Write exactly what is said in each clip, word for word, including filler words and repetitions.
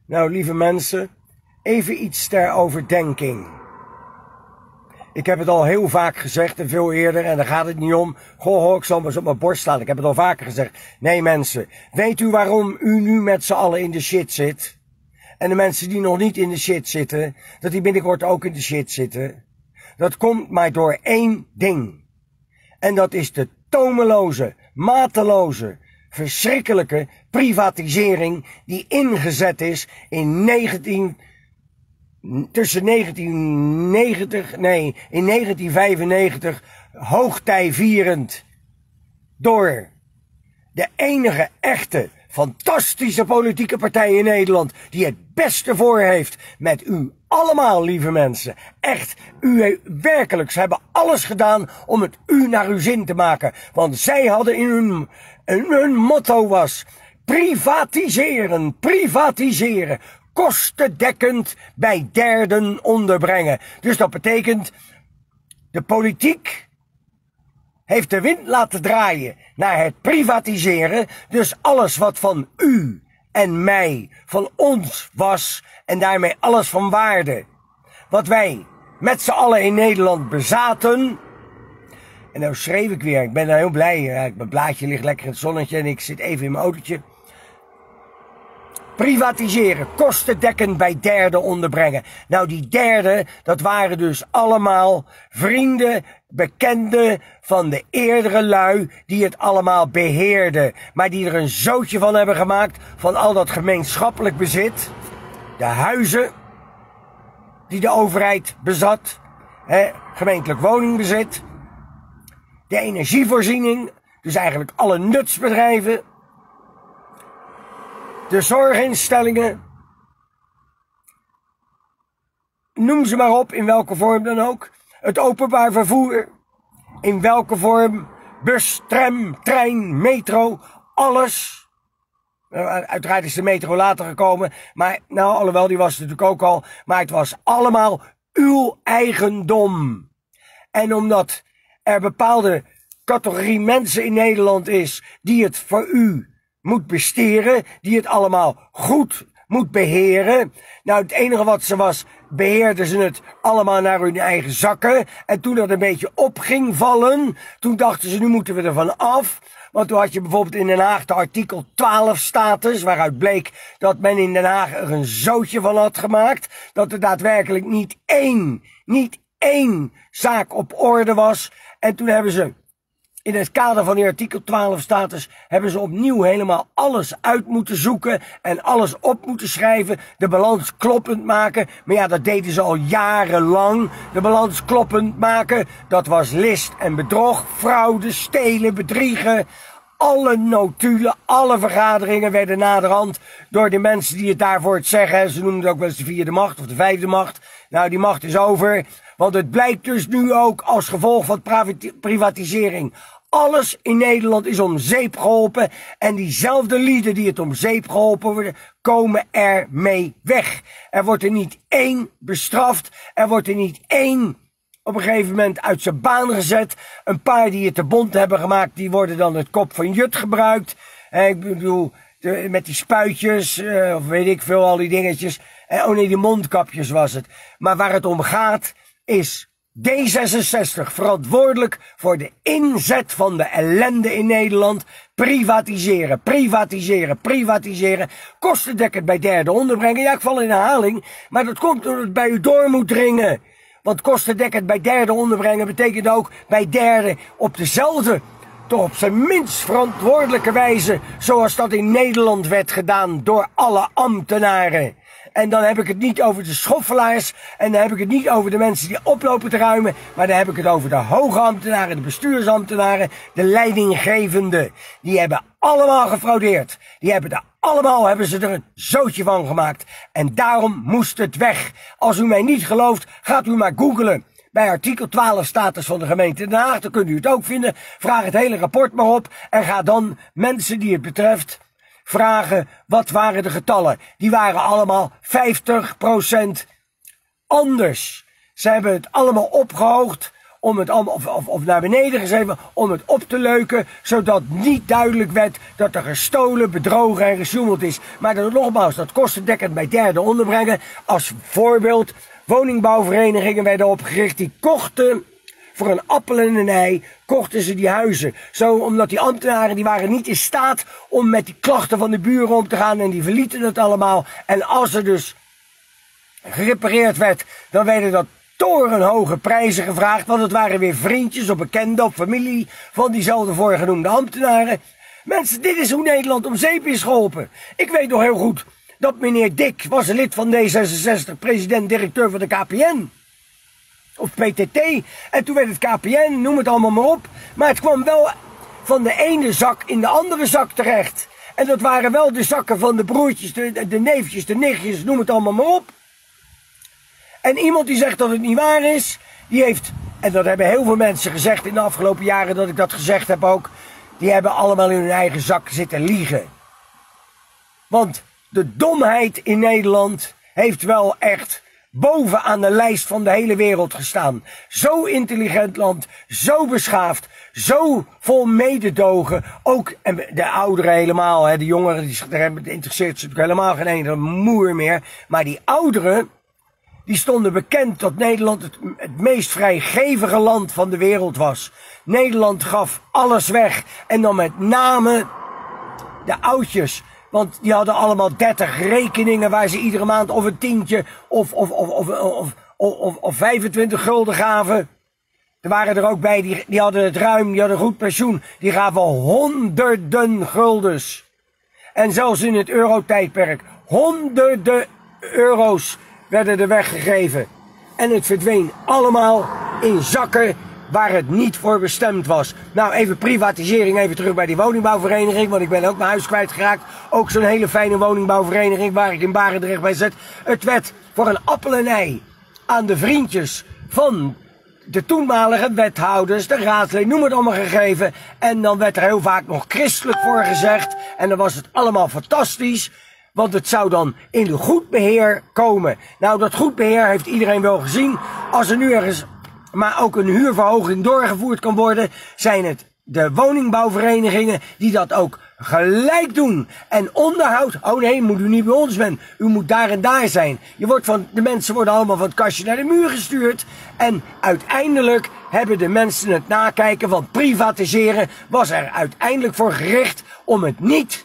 Nou, lieve mensen, even iets ter overdenking. Ik heb het al heel vaak gezegd en veel eerder en daar gaat het niet om. Goh, hoor, ik zal maar eens op mijn borst staan. Ik heb het al vaker gezegd. Nee mensen, weet u waarom u nu met z'n allen in de shit zit? En de mensen die nog niet in de shit zitten, dat die binnenkort ook in de shit zitten. Dat komt maar door één ding. En dat is de tomeloze, mateloze, verschrikkelijke privatisering die ingezet is in negentien, tussen negentien negentig, nee, in negentien vijfennegentig, hoogtijvierend, door de enige echte, fantastische politieke partij in Nederland, die het beste voor heeft met u allemaal, lieve mensen. Echt, u werkelijk, ze hebben alles gedaan om het u naar uw zin te maken. Want zij hadden in hun, hun motto was, privatiseren, privatiseren, kostendekkend bij derden onderbrengen. Dus dat betekent, de politiek heeft de wind laten draaien naar het privatiseren. Dus alles wat van u en mij, van ons was, en daarmee alles van waarde, wat wij met z'n allen in Nederland bezaten. En nou schreef ik weer, ik ben nou heel blij, mijn blaadje ligt lekker in het zonnetje en ik zit even in mijn autootje. Privatiseren, kostendekkend bij derden onderbrengen. Nou, die derden, dat waren dus allemaal vrienden, bekenden van de eerdere lui die het allemaal beheerden. Maar die er een zootje van hebben gemaakt van al dat gemeenschappelijk bezit. De huizen die de overheid bezat, hè, gemeentelijk woningbezit. De energievoorziening, dus eigenlijk alle nutsbedrijven. De zorginstellingen, noem ze maar op, in welke vorm dan ook. Het openbaar vervoer, in welke vorm, bus, tram, trein, metro, alles. Uiteraard is de metro later gekomen, maar nou, alhoewel, die was het natuurlijk ook al, maar het was allemaal uw eigendom. En omdat er bepaalde categorie mensen in Nederland is die het voor u moet besteren, die het allemaal goed moet beheren. Nou, het enige wat ze was, beheerden ze het allemaal naar hun eigen zakken. En toen dat een beetje op ging vallen, toen dachten ze, nu moeten we er van af. Want toen had je bijvoorbeeld in Den Haag de artikel twaalf status, waaruit bleek dat men in Den Haag er een zootje van had gemaakt. Dat er daadwerkelijk niet één, niet één zaak op orde was. En toen hebben ze, in het kader van die artikel twaalf status, hebben ze opnieuw helemaal alles uit moeten zoeken en alles op moeten schrijven, de balans kloppend maken. Maar ja, dat deden ze al jarenlang. De balans kloppend maken, dat was list en bedrog, fraude, stelen, bedriegen. Alle notulen, alle vergaderingen werden naderhand door de mensen die het daarvoor het zeggen. Ze noemen het ook wel eens de vierde macht of de vijfde macht. Nou, die macht is over. Want het blijkt dus nu ook als gevolg van privatisering. Alles in Nederland is om zeep geholpen. En diezelfde lieden die het om zeep geholpen worden, komen er mee weg. Er wordt er niet één bestraft. Er wordt er niet één op een gegeven moment uit zijn baan gezet. Een paar die het te bont hebben gemaakt, die worden dan het kop van Jut gebruikt. En ik bedoel, de, met die spuitjes, uh, of weet ik veel, al die dingetjes. En, oh nee, die mondkapjes was het. Maar waar het om gaat, is D zesenzestig verantwoordelijk voor de inzet van de ellende in Nederland. Privatiseren, privatiseren, privatiseren. Kostendekkend bij derden onderbrengen. Ja, ik val in herhaling, maar dat komt doordat het bij u door moet dringen. Want kostendekkend bij derden onderbrengen betekent ook bij derden op dezelfde, toch op zijn minst verantwoordelijke wijze, zoals dat in Nederland werd gedaan door alle ambtenaren. En dan heb ik het niet over de schoffelaars, en dan heb ik het niet over de mensen die oplopen te ruimen, maar dan heb ik het over de hoge ambtenaren, de bestuursambtenaren, de leidinggevenden. Die hebben allemaal gefraudeerd. Die hebben er allemaal, hebben ze er een zootje van gemaakt. En daarom moest het weg. Als u mij niet gelooft, gaat u maar googlen. Bij artikel twaalf status van de gemeente Den Haag, dan kunt u het ook vinden. Vraag het hele rapport maar op en ga dan mensen die het betreft vragen, wat waren de getallen? Die waren allemaal vijftig procent anders. Ze hebben het allemaal opgehoogd om het allemaal, of, of, of naar beneden geschreven, om het op te leuken, zodat niet duidelijk werd dat er gestolen, bedrogen en gesjoemeld is. Maar dan nogmaals, dat kostendekkend bij derden onderbrengen. Als voorbeeld, woningbouwverenigingen werden opgericht, die kochten voor een appel en een ei, kochten ze die huizen. Zo, omdat die ambtenaren, die waren niet in staat om met die klachten van de buren om te gaan en die verlieten het allemaal. En als er dus gerepareerd werd, dan werden dat torenhoge prijzen gevraagd, want het waren weer vriendjes of bekenden of familie van diezelfde voorgenoemde ambtenaren. Mensen, dit is hoe Nederland om zeep is geholpen. Ik weet nog heel goed dat meneer Dick was een lid van D zesenzestig, president-directeur van de K P N. Of P T T. En toen werd het K P N, noem het allemaal maar op. Maar het kwam wel van de ene zak in de andere zak terecht. En dat waren wel de zakken van de broertjes, de, de neefjes, de nichtjes, noem het allemaal maar op. En iemand die zegt dat het niet waar is, die heeft, en dat hebben heel veel mensen gezegd in de afgelopen jaren dat ik dat gezegd heb ook, die hebben allemaal in hun eigen zak zitten liegen. Want de domheid in Nederland heeft wel echt bovenaan de lijst van de hele wereld gestaan. Zo intelligent land, zo beschaafd, zo vol mededogen. Ook, en de ouderen helemaal, hè, de jongeren, die, daar interesseert ze natuurlijk helemaal geen ene moer meer. Maar die ouderen, die stonden bekend dat Nederland het, het meest vrijgevige land van de wereld was. Nederland gaf alles weg. En dan met name de oudjes. Want die hadden allemaal dertig rekeningen waar ze iedere maand of een tientje of, of, of, of, of, of, of, of vijfentwintig gulden gaven. Er waren er ook bij, die, die hadden het ruim, die hadden goed pensioen. Die gaven honderden guldens. En zelfs in het eurotijdperk, honderden euro's werden er weggegeven. En het verdween allemaal in zakken waar het niet voor bestemd was. Nou, even privatisering, even terug bij die woningbouwvereniging, want ik ben ook mijn huis kwijtgeraakt. Ook zo'n hele fijne woningbouwvereniging waar ik in Barendrecht bij zit. Het werd voor een appel en ei aan de vriendjes van de toenmalige wethouders, de raadsleden, noem het allemaal gegeven. En dan werd er heel vaak nog christelijk voor gezegd. En dan was het allemaal fantastisch. Want het zou dan in de goed beheer komen. Nou, dat goed beheer heeft iedereen wel gezien. Als er nu ergens maar ook een huurverhoging doorgevoerd kan worden, zijn het de woningbouwverenigingen die dat ook gelijk doen. En onderhoud, oh nee, moet u niet bij ons zijn. U moet daar en daar zijn. Je wordt van, de mensen worden allemaal van het kastje naar de muur gestuurd. En uiteindelijk hebben de mensen het nakijken, want privatiseren was er uiteindelijk voor gericht om het niet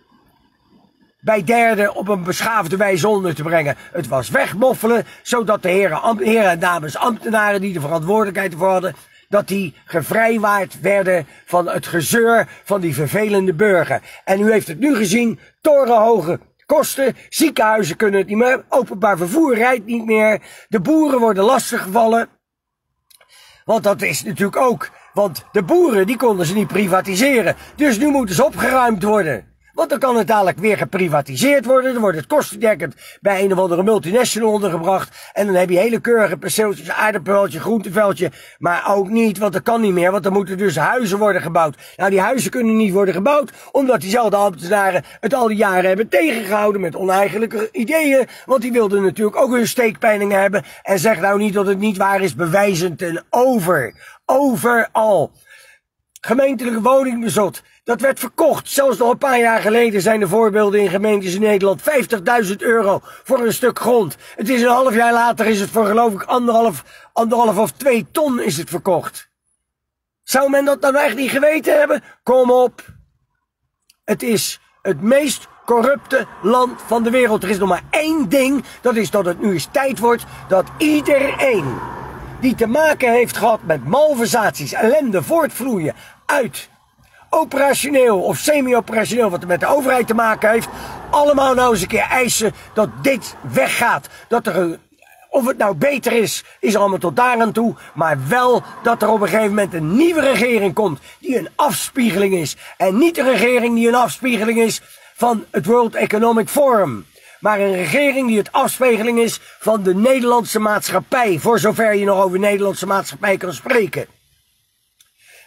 bij derden op een beschaafde wijze onder te brengen. Het was wegmoffelen, zodat de heren, heren en dames ambtenaren die de verantwoordelijkheid ervoor hadden, dat die gevrijwaard werden van het gezeur van die vervelende burger. En u heeft het nu gezien, torenhoge kosten, ziekenhuizen kunnen het niet meer, openbaar vervoer rijdt niet meer, de boeren worden lastiggevallen. Want dat is natuurlijk ook, want de boeren die konden ze niet privatiseren, dus nu moeten ze opgeruimd worden. Want dan kan het dadelijk weer geprivatiseerd worden. Dan wordt het kostendekkend bij een of andere multinational ondergebracht. En dan heb je hele keurige perceeltjes, aardappeltje, groenteveldje. Maar ook niet, want dat kan niet meer. Want dan moeten dus huizen worden gebouwd. Nou, die huizen kunnen niet worden gebouwd, omdat diezelfde ambtenaren het al die jaren hebben tegengehouden met oneigenlijke ideeën. Want die wilden natuurlijk ook hun steekpenningen hebben. En zeg nou niet dat het niet waar is, bewijzen ten over. Overal. Gemeentelijke woningbezot. Dat werd verkocht. Zelfs nog een paar jaar geleden zijn er voorbeelden in gemeentes in Nederland. vijftigduizend euro voor een stuk grond. Het is een half jaar later is het voor geloof ik anderhalf, anderhalf of twee ton is het verkocht. Zou men dat nou echt niet geweten hebben? Kom op. Het is het meest corrupte land van de wereld. Er is nog maar één ding. Dat is dat het nu eens tijd wordt dat iedereen die te maken heeft gehad met malversaties, ellende, voortvloeien uit operationeel of semi-operationeel, wat er met de overheid te maken heeft, allemaal nou eens een keer eisen dat dit weggaat. Dat er een, of het nou beter is, is allemaal tot daar aan toe, maar wel dat er op een gegeven moment een nieuwe regering komt die een afspiegeling is. En niet een regering die een afspiegeling is van het World Economic Forum, maar een regering die het afspiegeling is van de Nederlandse maatschappij, voor zover je nog over Nederlandse maatschappij kan spreken.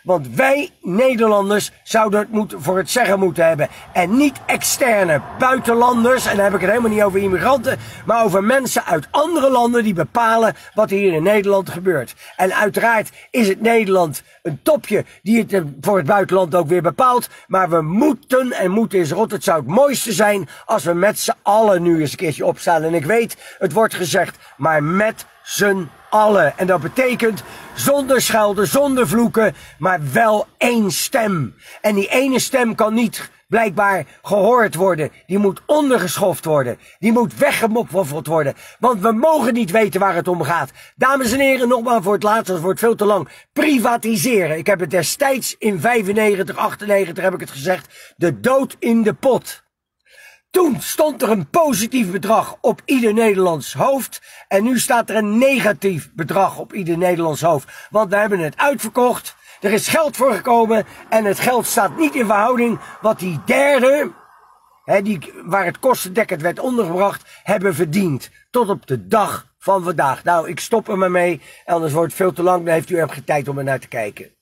Want wij Nederlanders zouden het moeten, voor het zeggen moeten hebben. En niet externe buitenlanders. En dan heb ik het helemaal niet over immigranten. Maar over mensen uit andere landen die bepalen wat hier in Nederland gebeurt. En uiteraard is het Nederland een topje die het voor het buitenland ook weer bepaalt. Maar we moeten, en moeten is rot, het zou het mooiste zijn als we met z'n allen nu eens een keertje opstaan. En ik weet, het wordt gezegd, maar met z'n allen. En dat betekent zonder schelden, zonder vloeken, maar wel één stem. En die ene stem kan niet blijkbaar gehoord worden. Die moet ondergeschoft worden. Die moet weggemoffeld worden. Want we mogen niet weten waar het om gaat. Dames en heren, nogmaals voor het laatst, het wordt veel te lang. Privatiseren. Ik heb het destijds in vijfennegentig, achtennegentig heb ik het gezegd. De dood in de pot. Toen stond er een positief bedrag op ieder Nederlands hoofd. En nu staat er een negatief bedrag op ieder Nederlands hoofd. Want we hebben het uitverkocht. Er is geld voor gekomen. En het geld staat niet in verhouding wat die derde, hè, die, waar het kostendekkend werd ondergebracht, hebben verdiend. Tot op de dag van vandaag. Nou, ik stop er maar mee. Anders wordt het veel te lang. Dan heeft u er geen tijd om er naar te kijken.